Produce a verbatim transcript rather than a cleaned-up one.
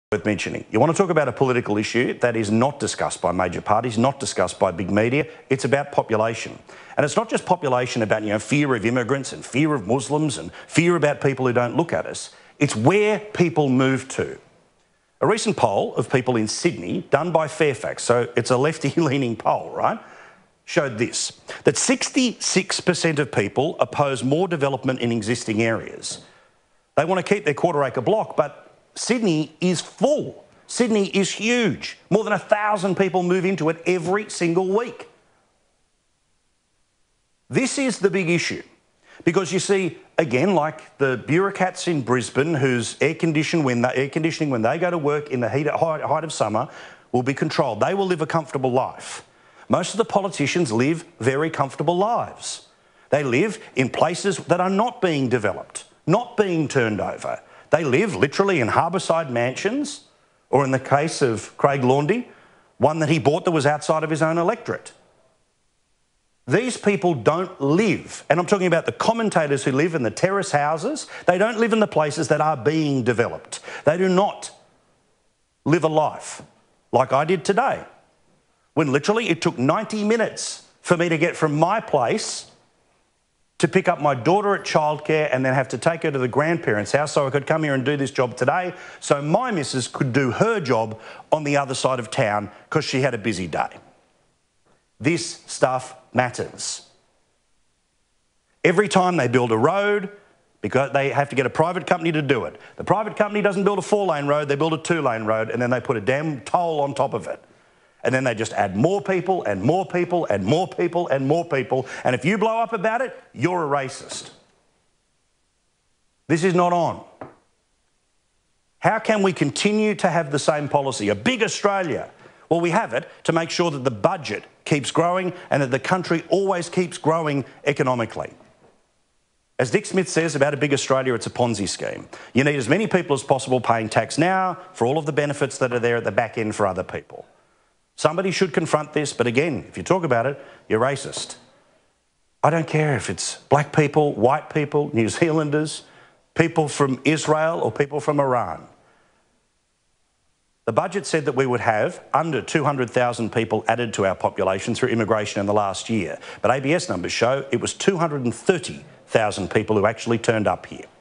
Worth mentioning. You want to talk about a political issue that is not discussed by major parties, not discussed by big media. It's about population. And it's not just population about, you know, fear of immigrants and fear of Muslims and fear about people who don't look at us. It's where people move to. A recent poll of people in Sydney, done by Fairfax, so it's a lefty-leaning poll, right, showed this, that sixty-six percent of people oppose more development in existing areas. They want to keep their quarter-acre block, but Sydney is full. Sydney is huge. More than a thousand people move into it every single week. This is the big issue because you see, again, like the bureaucrats in Brisbane whose air conditioning when they, air conditioning when they go to work in the heat, height, height of summer will be controlled. They will live a comfortable life. Most of the politicians live very comfortable lives. They live in places that are not being developed, not being turned over. They live literally in harbourside mansions, or in the case of Craig Laundy, one that he bought that was outside of his own electorate. These people don't live, and I'm talking about the commentators who live in the terrace houses, they don't live in the places that are being developed. They do not live a life like I did today, when literally it took ninety minutes for me to get from my place to pick up my daughter at childcare and then have to take her to the grandparents' house so I could come here and do this job today so my missus could do her job on the other side of town because she had a busy day. This stuff matters. Every time they build a road, because they have to get a private company to do it. The private company doesn't build a four-lane road, they build a two-lane road and then they put a damn toll on top of it. And then they just add more people and more people and more people and more people. And if you blow up about it, you're a racist. This is not on. How can we continue to have the same policy? A big Australia. Well, we have it to make sure that the budget keeps growing and that the country always keeps growing economically. As Dick Smith says about a big Australia, it's a Ponzi scheme. You need as many people as possible paying tax now for all of the benefits that are there at the back end for other people. Somebody should confront this, but again, if you talk about it, you're racist. I don't care if it's black people, white people, New Zealanders, people from Israel or people from Iran. The budget said that we would have under two hundred thousand people added to our population through immigration in the last year, but A B S numbers show it was two hundred thirty thousand people who actually turned up here.